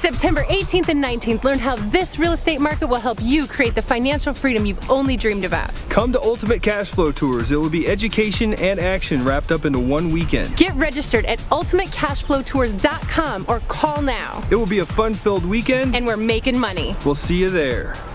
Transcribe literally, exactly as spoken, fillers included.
September eighteenth and nineteenth, learn how this real estate market will help you create the financial freedom you've only dreamed about. Come to Ultimate Cashflow Tours. It will be education and action wrapped up into one weekend. Get registered at Ultimate Cashflow Tours dot com or call now. It will be a fun-filled weekend, And we're making money. We'll see you there.